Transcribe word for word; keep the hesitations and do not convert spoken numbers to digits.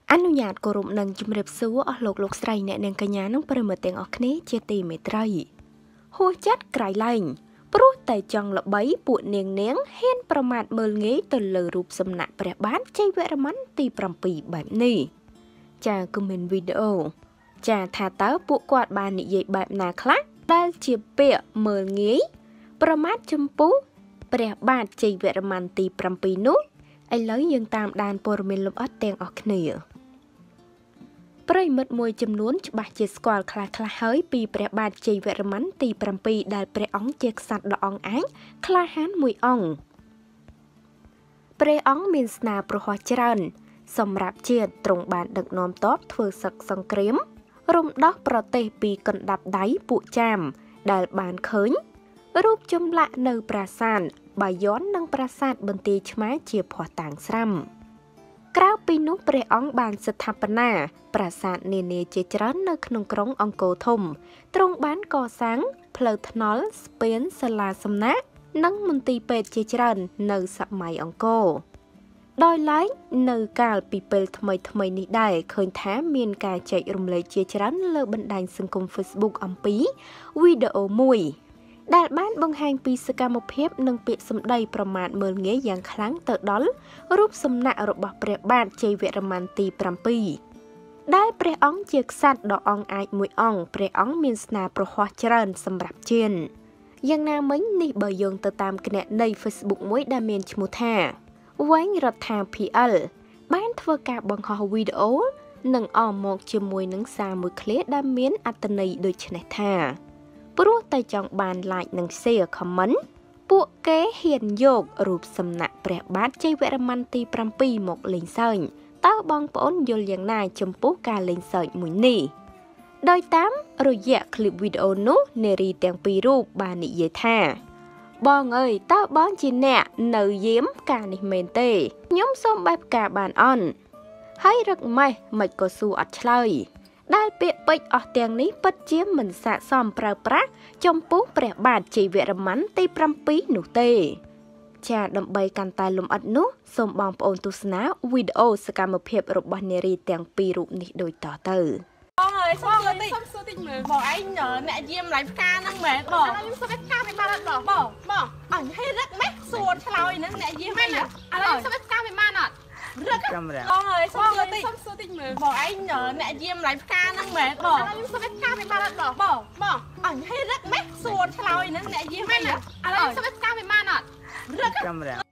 អនុញ្ញាតគោរពនឹងជំរាបសួរអស់លោកលោកស្រីអ្នកនាងកញ្ញានិងប្រិមត្តទាំងអស់គ្នាជាទីមេត្រីហួសចិត្តក្រៃលែងព្រោះតែចង់ល្បីពួកនាងនាងហ៊ានប្រមាថមើលងាយទៅលើរូបសំណាកព្រះបាទជ័យវរ្ម័នទី7បែបនេះចាគមមិនវីដេអូចាថាតើពួកគាត់បាននិយាយបែបណាខ្លះដែលជាពាក្យមើលងាយប្រមាថចំពោះព្រះបាទជ័យវរ្ម័នទី7នោះឥឡូវយើងតាមដានព័ត៌មានលម្អិតទាំងអស់គ្នាប្រិមិត្តមួយចំនួនច្បាស់ជាស្គាល់ខ្លះខ្លះហើយពីព្រះបាទជ័យវរ្ម័នទី7ដែលព្រះអង្គជាក្សត្រដ៏អង្អាចក្លាហានមួយអង្គព្រះអង្គមានស្នាប្រហ័សច្រើនសម្រាប់ជាតិទ្រង់បានដឹកនាំទ័ពធ្វើសឹកសង្គ្រាមរំដោះប្រទេសពីកណ្ដាប់ដៃពួកចាមដែលបានឃើញរូបចម្លាក់នៅប្រាសាទបាយ័ននិងប្រាសាទបន្ទាយឆ្មាជាភ័ស្តុតាងស្រាប់ក្រៅពីនោះព្រះអង្គបានស្ថាបនាប្រាសាទនានាជាច្រើននៅក្នុងក្រុងអង្គរធំទ្រង់បានកសាងផ្លូវថ្នល់ស្ពានសាលាសំណាក់និងមន្ទីរពេទ្យជាច្រើននៅសម័យអង្គរដោយឡែកនៅកាលពីពេលថ្មីថ្មីនេះដែរឃើញថាមានការចែករំលែកជាច្រើនលើបណ្ដាញសង្គម Facebook អំពីវីដេអូមួយដែលបានបង្ហាញពីសកម្មភាពនិងពាក្យសម្ដីប្រមាថមើលងាយយ៉ាងខ្លាំងទៅដល់រូបសំណាករបស់ព្រះបាទជ័យវរ្ម័នទី7ដែលព្រះអង្គជាក្សត្រដ៏អង្អាចមួយអង្គព្រះអង្គមានស្នាប្រហ័សច្រើនសម្រាប់ជៀនយ៉ាងណាមិញនេះបើយោងទៅតាមគណនី Facebook មួយដែលមានឈ្មោះថាវែងរដ្ឋា ភី អិល បានធ្វើការបង្ហោះវីដេអូនិងអមមកជាមួយនឹងសារមួយឃ្លាដែលមានអត្ថន័យដូចនេះថាព្រោះតែចង់បាន like និង share comment ពួកគេហ៊ានយករូបសំណាកព្រះបាទជ័យវរ្ម័នទី7មកលេងសើចតើបងប្អូនយល់យ៉ាងណាចំពោះការលេងសើចមួយនេះដោយតាមរយៈคลิปវីដេអូនោះនារីទាំងពីររូបបាននិយាយថាបងអើយតើបងជាអ្នកនៅយាមការនេះមែនទេខ្ញុំសូមបែបការបានអន់ហើយរឹកម៉េះមិនក៏សួរអត់ឆ្លើយដែលពាក្យពេចន៍អស់ទាំងនេះពិតជាមិនស័ក្តិសមប្រើប្រាស់ចំពោះព្រះបាទជ័យវរ្ម័នទី7នោះទេចាដើម្បីកាន់តែលម្អិតនោះសូមបងប្អូនទស្សនាវីដេអូសកម្មភាពរបស់នារីទាំងពីររូបនេះដូចតទៅបងអើយសុំតិចសុំសួរតិចមើលបងឯងអ្នកយាមឡាយផ្កាហ្នឹងមែនបងខ្ញុំសុំផ្កាមិនបានអត់បងបងបងអញហេរឹកម៉េះសួរឆ្លើយហ្នឹងអ្នកយាមមែនឥឡូវសុំផ្កាមិនបានអត់រឹកបងអើយសុំតិចសុំសួរតិចមើលបងឯងអ្នកយាមឡាយផ្កាហ្នឹងមែនបងខ្ញុំសុំផ្កាមិនបានអត់បងបងបងអញហេរឹកម៉េះសួរឆ្លើយហ្នឹងអ្នកយាមមែនឥឡូវសុំផ្កាមិនបានអត់រឹក